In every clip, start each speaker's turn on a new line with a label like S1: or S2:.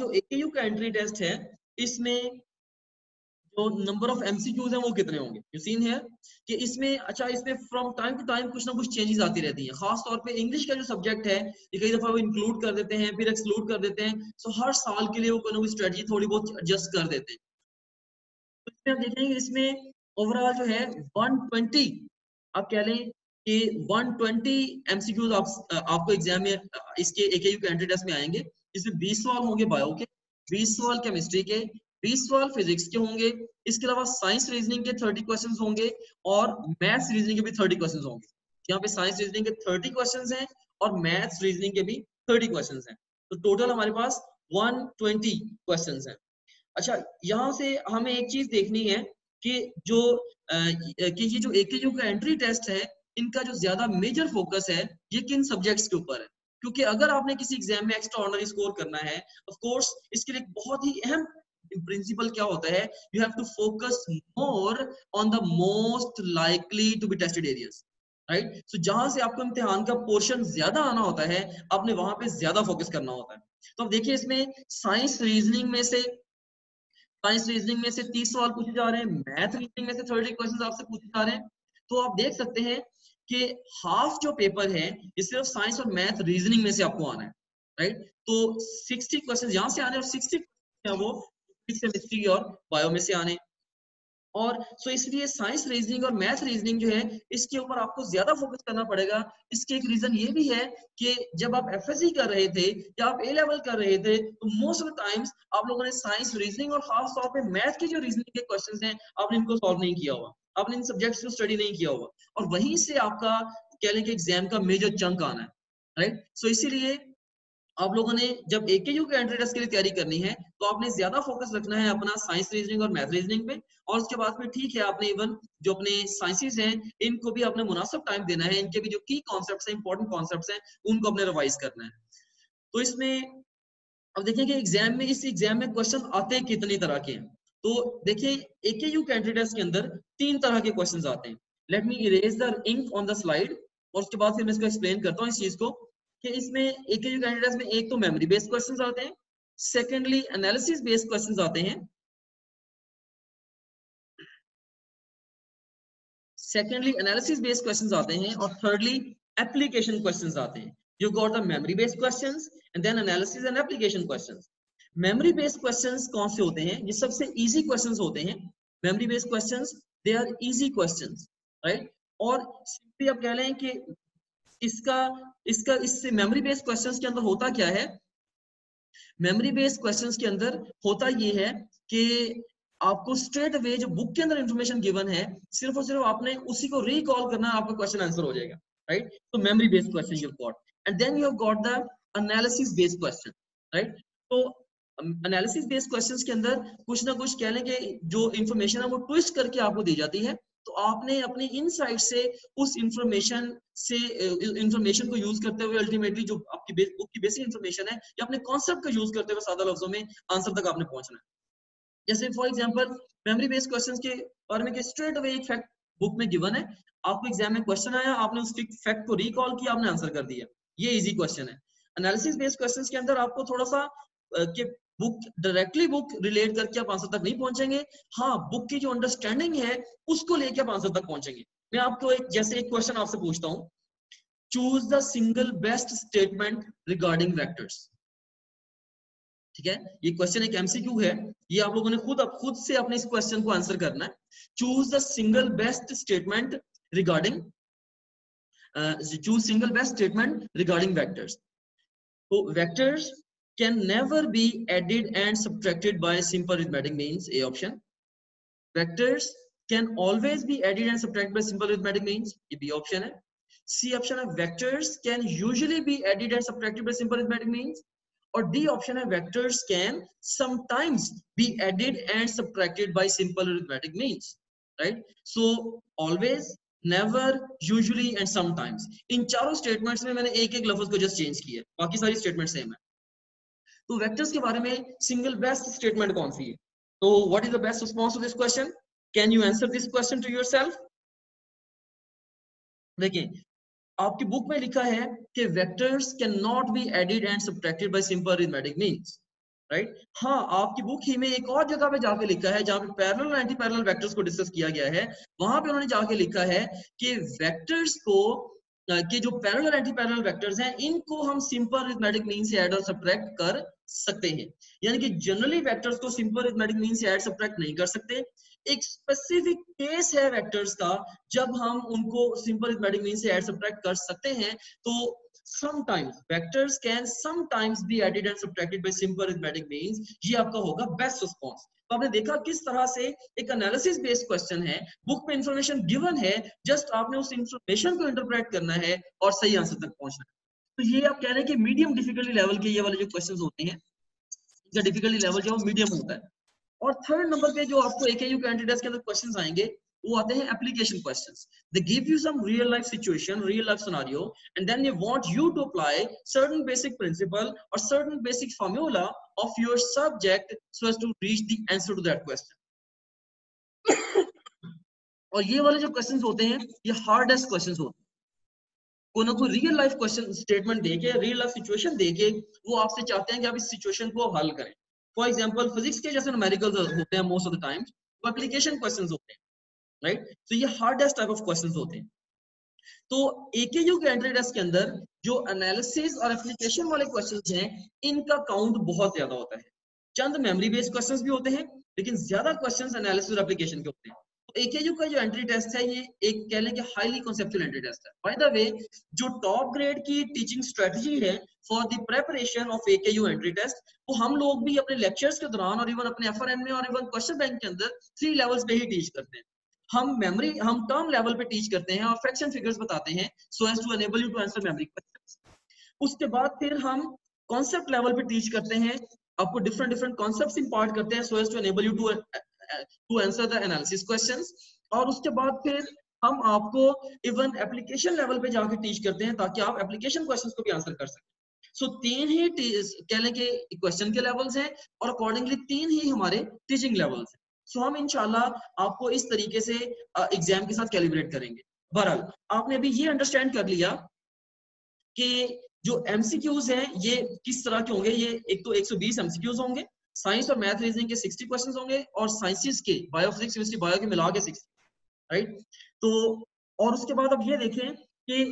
S1: जो एकेयू का entry test है इसमें जो नंबर ऑफ एमसीक्यूज हैं वो कितने होंगे, यू सीन है कि इसमें अच्छा इसमें फ्रॉम टाइम टू टाइम कुछ ना कुछ चेंजेस आती रहती हैं, खास तौर पे इंग्लिश का जो सब्जेक्ट है ये कई दफा वो इंक्लूड कर देते हैं फिर एक्सक्लूड कर देते हैं, सो हर साल के लिए वो कोई ना कोई स्ट्रेटजी थोड़ी बहुत एडजस्ट कर देते हैं। तो इसमें आप देखेंगे इसमें ओवरऑल जो है 120 आप कह लें कि 120 एमसीक्यूज आपको एग्जाम में इसके एकेयू के एंट्री टेस्ट में आएंगे। इसमें 20 सवाल होंगे बायो के, 20 सवाल केमिस्ट्री के, 20 सवाल फिजिक्स के होंगे, इसके अलावा साइंस रीजनिंग के 30 क्वेश्चंस होंगे और मैथ्स रीजनिंग के भी 30 क्वेश्चंस होंगे। यहाँ पे साइंस रीजनिंग के 30 क्वेश्चंस हैं और मैथ्स रीजनिंग के भी 30 क्वेश्चंस हैं, तो टोटल हमारे पास 120 क्वेश्चंस हैं। अच्छा यहाँ से हमें एक चीज देखनी है कि जो कि ये जो एकेयू का एंट्री टेस्ट है इनका जो ज्यादा मेजर फोकस है ये किन सब्जेक्ट्स के ऊपर है, क्योंकि अगर आपने किसी एग्जाम में एक्स्ट्रा ऑर्डिनरी स्कोर करना है ऑफ कोर्स इसके लिए बहुत ही अहम प्रिंसिपल क्या होता है, you have to focus more on the most likely to be tested areas, right. So जहां से आपको इम्तिहान का पोर्शन ज्यादा आना होता है आपने वहां पे ज्यादा फोकस करना होता है। तो अब देखिए इसमें साइंस रीजनिंग में से 30 सवाल पूछे जा रहे हैं, मैथ रीजनिंग में से 30 क्वेश्चंस आपसे पूछे जा रहे हैं। तो आप देख सकते हैं कि हाफ जो पेपर है ये सिर्फ साइंस और मैथ रीजनिंग में से आपको आना है, राइट। तो 60 क्वेश्चंस यहाँ से आने और 60 वो केमिस्ट्री और बायो में से आने। और सो इसलिए साइंस रीजनिंग और मैथ रीजनिंग जो है इसके ऊपर आपको ज्यादा फोकस करना पड़ेगा। इसके एक रीजन ये भी है कि जब आप एफएससी कर रहे थे या आप ए लेवल कर रहे थे तो मोस्ट ऑफ द टाइम्स आप लोगों ने साइंस रीजनिंग और खास तौर पे मैथ के जो रीजनिंग के क्वेश्चंस हैं आपने इनको सॉल्व नहीं किया हुआ, आपने इन सब्जेक्ट्स को स्टडी नहीं किया हुआ और वहीं से आपका कह लें कि एग्जाम का मेजर चंक आना है, राइट। सो इसीलिए आप लोगों ने जब एकेयू के एंट्री टेस्ट के लिए तैयारी करनी है तो आपने ज्यादा फोकस रखना है अपना साइंस रीजनिंग और मैथ रीजनिंग पे, और उसके बाद में ठीक है आपने इवन जो अपने साइंसेस हैं इनको भी आपने मुनासिब टाइम देना है, इनके भी जो की कॉन्सेप्ट्स हैं इंपॉर्टेंट कॉन्सेप्ट्स हैं उनको अपने रिवाइज करना है। तो इसमें अब देखिए कि एग्जाम में इस एग्जाम में क्वेश्चन आते कितनी तरह के हैं। तो देखिए एकेयू के एंट्री टेस्ट के अंदर 3 तरह के क्वेश्चंस आते हैं। Let me erase the ink on the slide और उसके बाद फिर मैं इसको एक्सप्लेन करता हूँ इस चीज को कि इसमें एकेयू कैंडिडेट्स में एक तो मेमोरी बेस्ड क्वेश्चंस आते हैं, सेकेंडली एनालिसिस बेस्ड क्वेश्चंस आते हैं, और थर्डली एप्लीकेशन क्वेश्चंस आते हैं। You got the memory based questions and then analysis and application questions. Memory based questions कौन से होते हैं, ये सबसे इजी क्वेश्चंस होते हैं। Memory based questions they are easy questions, right. और सिंपली आप कह लें कि इसका इसका इससे मेमोरी बेस्ड क्वेश्चंस के अंदर होता क्या है, मेमोरी बेस्ड क्वेश्चंस के अंदर होता ये है कि आपको स्ट्रेट अवे जो बुक के अंदर इंफॉर्मेशन गिवन है सिर्फ और सिर्फ आपने उसी को रिकॉल करना है, आपका क्वेश्चन आंसर हो जाएगा, राइट। तो memory based question you got and then you got the analysis based question, right. तो एनालिसिस बेस्ड क्वेश्चंस के अंदर कुछ ना कुछ कह लें कि जो इंफॉर्मेशन है वो ट्विस्ट करके आपको दी जाती है, तो आपने अपनी इनसाइट से उस इंफॉर्मेशन को यूज करते हुए अल्टीमेटली जो आपकी बुक की बेसिक इंफॉर्मेशन है या अपने कॉन्सेप्ट का यूज करते हुए सादा लफ्जों में आंसर तक आपने पहुंचना है। जैसे for example memory based questions के बारे में स्ट्रेट अवे एक फैक्ट बुक में गिवन है, आपको एग्जाम में क्वेश्चन आया, आपने उस फैक्ट को रिकॉल किया, आपने आंसर कर दिया, ये इजी क्वेश्चन है। एनालिसिस बेस्ड क्वेश्चंस के अंदर आपको थोड़ा सा कि बुक डायरेक्टली बुक रिलेट करके आप आंसर तक नहीं पहुंचेंगे, हाँ बुक की जो अंडरस्टैंडिंग है उसको लेके आप आंसर तक पहुंचेंगे। मैं आपको जैसे एक क्वेश्चन आपसे पूछता हूँ, choose the single best statement regarding vectors, ठीक है। ये क्वेश्चन एक एमसीक्यू है, ये आप लोगों ने खुद से अपने इस क्वेश्चन को आंसर करना है। Choose the single best statement regarding vectors. तो vectors can never be added and subtracted by simple arithmetic means, A option. Vectors can always be added and subtracted by simple arithmetic means, ये B option है। C option है vectors can usually be added and subtracted by simple arithmetic means, और D option है vectors can sometimes be added and subtracted by simple arithmetic means, right? So always, never, usually and sometimes, इन चारों statements में मैंने एक एक लफ्ज को जस्ट चेंज किया, बाकी सारी स्टेटमेंट सेम है। तो वेक्टर्स के बारे में सिंगल बेस्ट स्टेटमेंट कौन सी है, तो what is the best response to this question, can you answer this question to yourself. देखिए आपकी बुक में लिखा है कि vectors can not be added and subtracted by simple arithmetic means, right. हाँ, आपकी बुक ही में एक और जगह पे जाके लिखा है, जहाँ पे पैरेलल और एंटी पैरेलल वेक्टर्स को डिस्कस किया गया है, वहां पे उन्होंने जाके लिखा है कि वेक्टर्स को कि जो पैरेलल और एंटी पैरेलल वेक्टर्स हैं, इनको हम सिंपल अरिथमेटिक मीन से ऐड और सब्ट्रैक्ट कर सकते हैं। यानी कि जनरली वेक्टर्स को सिंपल अरिथमेटिक मीन से ऐड सब्ट्रैक्ट नहीं कर सकते। एक स्पेसिफिक केस है वेक्टर्स का जब हम उनको सिंपल अरिथमेटिक मीन से ऐड सब्ट्रैक्ट कर सकते हैं। तो sometimes vectors can sometimes be added and subtracted by simple arithmetic means, ये आपका होगा बेस्ट रिस्पॉन्स। तो आपने देखा किस तरह से एक एनालिसिस बेस्ड क्वेश्चन है, बुक में इंफॉर्मेशन गिवन है, जस्ट आपने उस इंफॉर्मेशन को इंटरप्रेट करना है और सही आंसर तक पहुंचना है। तो ये आप कह रहे हैं कि मीडियम डिफिकल्टी लेवल के ये वाले जो क्वेश्चंस होते हैं, इनका डिफिकल्टी लेवल जो मीडियम होता है। और थर्ड नंबर पे जो आपको एकेयू कैंडिडेट्स के अंदर क्वेश्चंस आएंगे, वो आते हैं application questions. They give you some real life situation, real life scenario, and then they want you to apply certain basic principle और certain basic formula of your subject so as to reach the answer to that question. और ये वाले जो questions होते हैं, ये hardest questions होते हैं। कोई ना कोई रियल लाइफ क्वेश्चन स्टेटमेंट देके, रियल लाइफ सिचुएशन देके, वो आपसे चाहते हैं कि आप इस सिचुएशन को हल करें। फॉर एग्जांपल फिजिक्स के जैसे न्यूमेरिकल्स होते हैं मोस्ट ऑफ द टाइम्स, वो एप्लीकेशन क्वेश्चंस होते हैं, राइट। तो ये हार्डेस्ट टाइप ऑफ क्वेश्चंस होते हैं। तो एकेयू के एंट्री टेस्ट के अंदर जो एनालिसिस और एप्लीकेशन वाले क्वेश्चंस हैं, इनका काउंट बहुत ज्यादा होता है। चंद मेमोरी बेस्ड क्वेश्चंस भी होते हैं, लेकिन ज्यादा क्वेश्चंस एनालिसिस और एप्लीकेशन के होते हैं। तो एकेयू का जो एंट्री टेस्ट है, ये एक कह लें कि हाईली कॉन्सेप्चुअल एंट्री टेस्ट है। बाय द वे, जो टॉप ग्रेड की टीचिंग स्ट्रेटजी है for the preparation of AKU entry test, वो हम लोग भी अपने लेक्चर्स के दौरान और इवन अपने एफआरएन में और इवन क्वेश्चन बैंक के अंदर 3 लेवल्स पे ही टीच करते हैं। हम टर्म लेवल पे टीच करते हैं और फ्रैक्शन फिगर्स बताते हैं so as to enable you to answer memory questions. उसके बाद फिर हम कॉन्सेप्ट लेवल पे टीच करते हैं, आपको डिफरेंट डिफरेंट कॉन्सेप्ट्स इंपार्ट करते हैं so as to enable you to answer the analysis questions. और उसके बाद फिर हम आपको इवन एप्लीकेशन लेवल पे जाके टीच करते हैं, ताकि आप एप्लीकेशन क्वेश्चंस को भी आंसर कर सकें। सो 3 ही कह लें कि क्वेश्चन के लेवल्स हैं, और अकॉर्डिंगली 3 ही हमारे टीचिंग लेवल्स हैं। सो हम इंशाल्लाह आपको इस तरीके से एग्जाम के साथ कैलिब्रेट करेंगे। बहरहाल आपने अभी ये अंडरस्टैंड कर लिया कि जो एमसीक्यूज हैं ये किस तरह के होंगे। ये एक तो 120 एमसीक्यूज होंगे, साइंस और मैथ रीजनिंग के 60 क्वेश्चंस होंगे, और साइंसेस के बायो फिजिक्स केमिस्ट्री बायो के मिला के 60, राइट। तो और उसके बाद अब ये देखें कि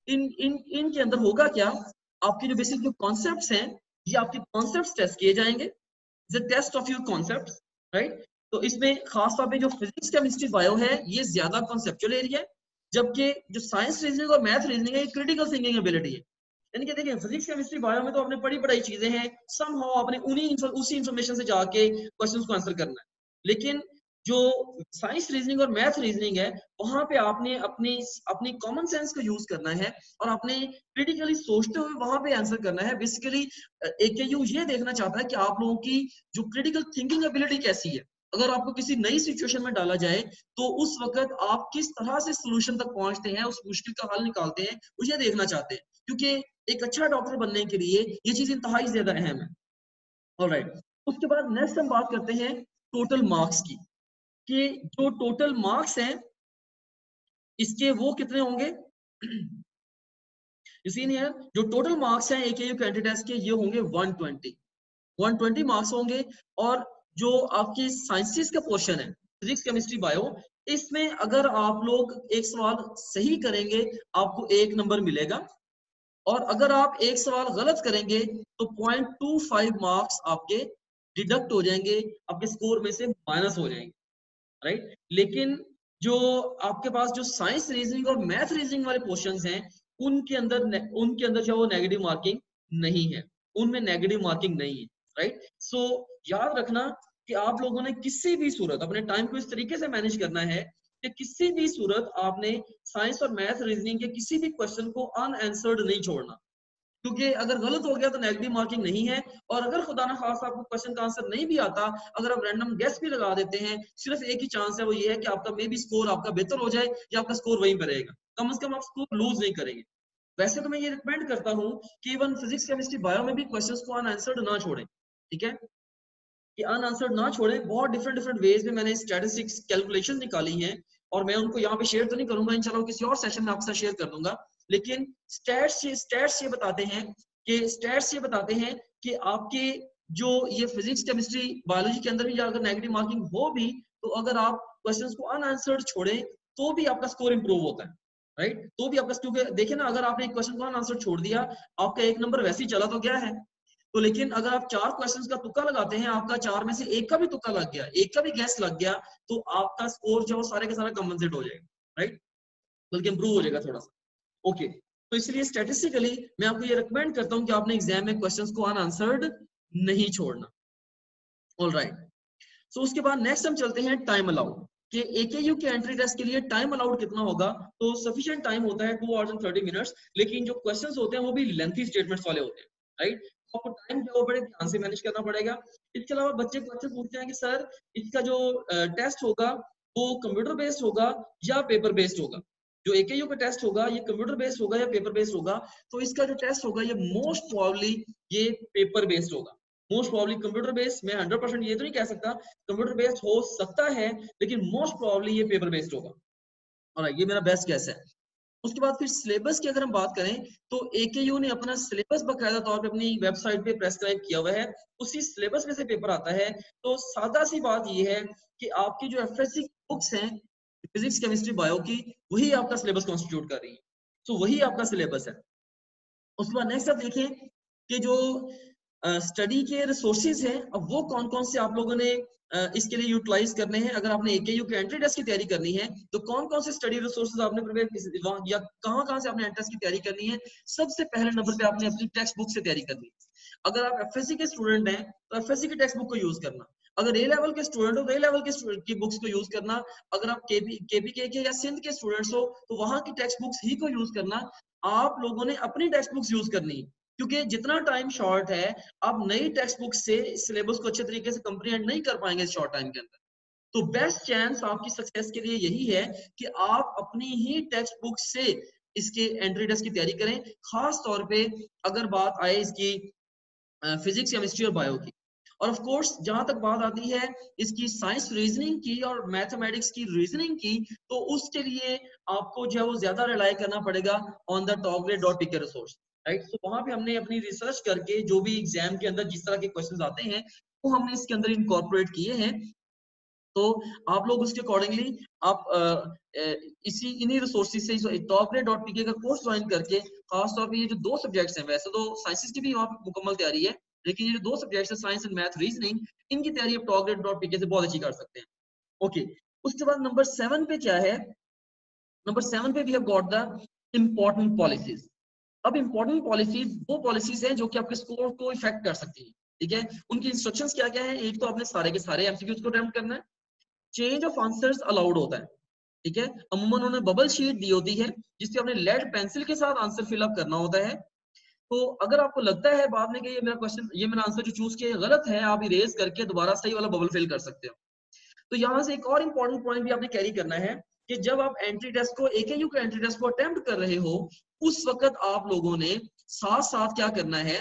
S1: इनके अंदर होगा क्या, आपके जो बेसिक जो कॉन्सेप्ट्स हैं, ये आपके कॉन्सेप्ट्स टेस्ट किए जाएंगे, the test of your concepts, right. तो इसमें खास तौर पे जो फिजिक्स केमिस्ट्री बायो है, ये ज्यादा कॉन्सेप्चुअल एरिया है, जबकि जो साइंस रीजनिंग और मैथ रीजनिंग है, ये क्रिटिकल थिंकिंग एबिलिटी है। यानी कि देखिए फिजिक्स केमिस्ट्री बायो में तो आपने पढ़ी पढ़ाई चीजें हैं, समहाउ आपने उसी इंफॉर्मेशन से जाके क्वेश्चंस को आंसर करना है। लेकिन जो साइंस रीजनिंग और मैथ रीजनिंग है, वहां पे आपने अपनी कॉमन सेंस को यूज करना है, और आपने क्रिटिकली सोचते हुए वहां पे आंसर करना है। बेसिकली एकेयू ये देखना चाहता है कि आप लोगों की जो क्रिटिकल थिंकिंग एबिलिटी कैसी है। अगर आपको किसी नई सिचुएशन में डाला जाए, तो उस वक्त आप किस तरह से सोल्यूशन तक पहुंचते हैं, उस मुश्किल का हल निकालते हैं, मुझे देखना चाहते हैं। क्योंकि एक अच्छा डॉक्टर बनने के लिए ये चीज इंतहाई ज्यादा अहम है। ऑलराइट, उसके बाद नेक्स्ट हम बात करते हैं टोटल मार्क्स की, कि जो टोटल मार्क्स हैं इसके वो कितने होंगे। इसीलिए जो टोटल मार्क्स हैं एकेयू कैंडिडेट्स के, ये होंगे 120 मार्क्स होंगे। और जो आपकी साइंसेस का पोर्शन है, फिजिक्स केमिस्ट्री बायो, इसमें अगर आप लोग एक सवाल सही करेंगे, आपको 1 नंबर मिलेगा, और अगर आप एक सवाल गलत करेंगे तो 0.25 मार्क्स आपके डिडक्ट हो जाएंगे, आपके स्कोर में से माइनस हो जाएंगे, राइट। लेकिन जो आपके पास जो साइंस रीजनिंग और मैथ रीजनिंग वाले क्वेश्चंस हैं, उनके अंदर जो वो नेगेटिव मार्किंग नहीं है, उनमें नेगेटिव मार्किंग नहीं है, राइट। सो याद रखना कि आप लोगों ने किसी भी सूरत अपने टाइम को इस तरीके से मैनेज करना है कि किसी भी सूरत आपने साइंस और मैथ रीजनिंग के किसी भी क्वेश्चन को अनआंसर्ड नहीं छोड़ना, क्योंकि अगर गलत हो गया तो नेगेटिव मार्किंग नहीं है। और अगर खुदा ना खास आपको क्वेश्चन का आंसर नहीं भी आता, अगर आप रैंडम गेस भी लगा देते हैं, सिर्फ एक ही चांस है, वो ये है कि आपका मे बी स्कोर आपका बेहतर हो जाए, या आपका स्कोर वहीं पर रहेगा, कम से कम आप स्कोर लूज नहीं करेंगे। वैसे तो मैं ये रिकमेंड करता हूँ कि इवन फिजिक्स केमिस्ट्री बायो में भी क्वेश्चंस को अनआंसर्ड ना छोड़ें, ठीक है, कि अनआंसर्ड ना छोड़ें। बहुत डिफरेंट वेज में मैंने स्टैटिस्टिक्स कैलकुलेशन निकाली हैं, और मैं उनको यहाँ पे शेयर तो नहीं करूंगा, इंशाल्लाह किसी और सेशन में आपके साथ शेयर कर दूंगा। लेकिन स्टैट्स ये बताते हैं कि आपके जो ये फिजिक्स केमिस्ट्री बायोलॉजी के अंदर भी अगर नेगेटिव मार्किंग हो भी, तो अगर आप क्वेश्चंस को अनआंसर्ड छोड़ें तो भी आपका स्कोर इंप्रूव होता है, राइट। तो भी आपका, क्योंकि देखिए ना, अगर आपने एक क्वेश्चन को अनआंसर्ड छोड़ दिया, आपका 1 नंबर वैसे ही चला तो गया है। तो लेकिन अगर आप 4 क्वेश्चंस का तुक्का लगाते हैं, आपका 4 में से 1 का भी तुक्का लग गया, 1 का भी गैस लग गया, तो आपका स्कोर जो सारे का सारा कंपनसेट हो जाएगा, राइट, बल्कि इंप्रूव हो जाएगा थोड़ा सा। ओके, तो इसलिए स्टैटिस्टिकली मैं आपको ये रिकमेंड करता हूं कि आपने एग्जाम में क्वेश्चंस को अनआंसर्ड नहीं छोड़ना। ऑलराइट, सो उसके बाद नेक्स्ट हम चलते हैं टाइम अलाउड कि एकेयू के एंट्री टेस्ट के लिए टाइम अलाउड कितना होगा। तो सफिशिएंट टाइम होता है 2 hours and 30 minutes, लेकिन जो क्वेश्चंस होते हैं वो भी लेंथी स्टेटमेंट्स वाले होते हैं, राइट। तो आपको टाइम जो बड़े ध्यान से मैनेज करना पड़ेगा। इसके अलावा बच्चे क्वेश्चन पूछते हैं कि सर इसका जो टेस्ट होगा वो कंप्यूटर बेस्ड होगा या पेपर बेस्ड होगा। जो एकेयू का टेस्ट होगा ये कंप्यूटर बेस्ड होगा या पेपर बेस्ड होगा। तो इसका जो टेस्ट होगा ये मोस्ट प्रोबेबली ये पेपर बेस्ड होगा। मोस्ट प्रोबेबली कंप्यूटर बेस्ड, मैं 100% ये तो नहीं कह सकता, कंप्यूटर बेस्ड हो सकता है, लेकिन मोस्ट प्रोबेबली ये पेपर बेस्ड होगा। और ये मेरा बेस्ट गेस है। उसके बाद फिर सिलेबस की अगर हम बात करें तो एकेयू ने अपना सिलेबस बकायदा तौर पे अपनी वेबसाइट पे प्रेस्क्राइब किया हुआ है, उसी सिलेबस में से पेपर आता है। तो सादा सी बात ये है कि आपकी जो एफएससी बुक्स हैं फिजिक्स केमिस्ट्री बायो की, वही आपका सिलेबस कॉन्स्टिट्यूट कर रही है। तो वही आपका सिलेबस है। उसके बाद नेक्स्ट आप देखें कि जो स्टडी के रिसोर्सेज हैं, अब वो कौन कौन से आप लोगों ने इसके लिए यूटिलाइज करने हैं। अगर आपने एकेयू के एंट्री टेस्ट की तैयारी करनी है तो कौन कौन से स्टडी रिसोर्सेज आपने प्रिपेयर या कहां से आपने एंट्रेंस की तैयारी करनी है। सबसे पहले नंबर पे आपने अपनी टेक्स्ट बुक से तैयारी करनी है। अगर आप एफएससी के स्टूडेंट हैं तो एफएससी की टेक्स्ट बुक को यूज करना। अगर ए लेवल के स्टूडेंट हो तो ए लेवल की बुक्स को यूज करना। अगर आप केपीके के या सिंध के स्टूडेंट्स हो तो वहां की टेक्स्ट बुक्स ही को यूज करना। आप लोगों ने अपनी टेक्स्ट बुक्स यूज करनी है, क्योंकि जितना टाइम शॉर्ट है आप नई टेक्स्ट बुक से सिलेबस को अच्छे तरीके से कंप्लीट नहीं कर पाएंगे इस शॉर्ट टाइम के अंदर। तो बेस्ट चांस आपकी सक्सेस के लिए यही है कि आप अपनी ही टेक्स्ट बुक से इसके एंट्री टेस्ट की तैयारी करें, खास तौर पे अगर बात आए इसकी फिजिक्स केमिस्ट्री और बायो की। और ऑफ कोर्स जहां तक बात आती है इसकी साइंस रीजनिंग की और मैथमेटिक्स की रीजनिंग की, तो उसके लिए आपको जो है वो ज्यादा रिलाई करना पड़ेगा on the topgrade.pk resource, right. तो वहां पे हमने अपनी रिसर्च करके जो भी एग्जाम के अंदर जिस तरह के क्वेश्चंस आते हैं वो हमने इसके अंदर इनकॉर्पोरेट किए हैं। तो आप लोग उसके अकॉर्डिंगली आप इसी इन्हीं रिसोर्सेज से topgrade.pk का कोर्स ज्वाइन करके, खासतौर पे ये जो 2 सब्जेक्ट्स हैं, वैसे तो साइंसेस की भी वहाँ पे मुकम्मल तैयारी है, लेकिन ये जो 2 सब्जेक्ट्स है साइंस एंड मैथ रीजनिंग, इनकी तैयारी आप topgrade.pk से बहुत अच्छी कर सकते हैं। ओके, उसके बाद नंबर 7 पे क्या है। नंबर 7 पे we have got the important policies. अब इम्पोर्टेंट पॉलिसीज वो पॉलिसीज हैं जो कि आपके स्कोर को इफेक्ट कर सकती है, ठीक है। उनकी इंस्ट्रक्शंस क्या क्या है। एक तो आपने सारे के सारे एमसीक्यूज को अटेम्प्ट करना है। चेंज ऑफ आंसर्स अलाउड होता है, ठीक है। अमूमन उन्होंने बबल शीट दी होती है जिससे आपने लेड पेंसिल के साथ आंसर फिलअप करना होता है। तो अगर आपको लगता है बाद में कि ये मेरा क्वेश्चन, ये मेरा आंसर जो चूज किया गलत है, आप इरेज करके दोबारा सही वाला बबल फिल कर सकते हो। तो यहाँ से एक और इंपॉर्टेंट पॉइंट भी आपने कैरी करना है कि जब आप एंट्री टेस्ट को एकेयू के एंट्री टेस्ट को अटेम्प्ट कर रहे हो, उस वक्त आप लोगों ने साथ साथ क्या करना है,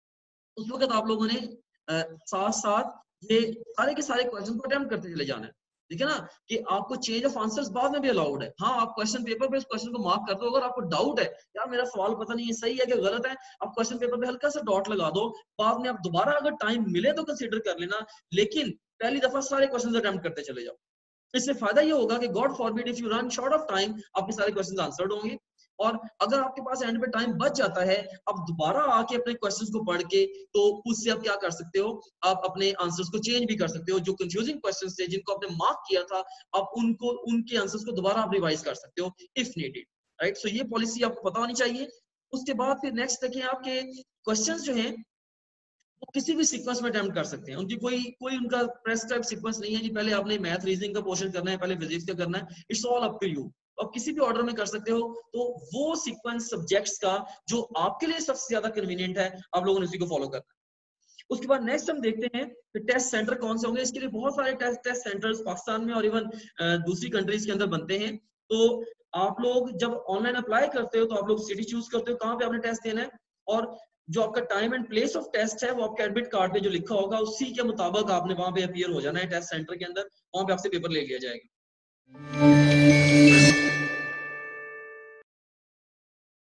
S1: उस वक्त आप लोगों ने साथ साथ ये सारे के सारे क्वेश्चन को अटेम्प्ट करते चले जाना है, ठीक है ना। कि आपको चेंज ऑफ आंसर्स बाद में भी अलाउड है। हाँ, आप क्वेश्चन पेपर पे उस क्वेश्चन को मार्क कर दो। अगर आपको डाउट है यार मेरा सवाल पता नहीं है सही है कि गलत है, आप क्वेश्चन पेपर पे हल्का सा डॉट लगा दो, बाद में आप दोबारा अगर टाइम मिले तो कंसीडर कर लेना, लेकिन पहली दफा सारे क्वेश्चन अटेम्प्ट करते चले जाओ। इससे फायदा ये होगा कि god forbid if you run short of time, आपके सारे क्वेश्चंस आंसर्ड होंगे। और अगर आपके पास एंड पे टाइम बच जाता है, आप दोबारा आके अपने क्वेश्चंस को पढ़ के तो उससे आप क्या कर सकते हो, आप अपने आंसर्स को चेंज भी कर सकते हो। जो कंफ्यूजिंग क्वेश्चंस थे जिनको आपने मार्क किया था, आप उनको उनके आंसर्स को दोबारा आप रिवाइज कर सकते हो इफ नीडेड, राइट। सो ये पॉलिसी आपको पता होनी चाहिए। उसके बाद फिर नेक्स्ट देखिए, आपके क्वेश्चंस जो हैं वो किसी भी सीक्वेंस में अटेम्प्ट कर सकते हैं। उनकी कोई कोई उनका प्रेस्क्राइब सीक्वेंस नहीं है कि पहले आपने मैथ रीजनिंग का पोर्शन करना है, पहले फिजिक्स का करना है। It's all up to you, आप किसी भी ऑर्डर में कर सकते हो। तो वो सीक्वेंस सब्जेक्ट्स का जो आपके लिए सबसे ज्यादा कन्वीनियंट है, आप लोगों ने उसी को फॉलो करना है। उसके बाद नेक्स्ट हम देखते हैं कि टेस्ट सेंटर कौन से होंगे। इसके लिए बहुत सारे टेस्ट सेंटर्स पाकिस्तान में और इवन दूसरी कंट्रीज के अंदर बनते हैं। तो आप लोग जब ऑनलाइन अप्लाई करते हो तो आप लोग सिटी चूज करते हो कहाँ पे आपने टेस्ट देना है, और जो आपका time and place of test है वो आपके एडमिट कार्ड पे जो लिखा होगा उसी के मुताबिक आपने वहां पे अपीयर हो जाना है टेस्ट सेंटर के अंदर, वहां पे आपसे पेपर ले लिया जाएगा।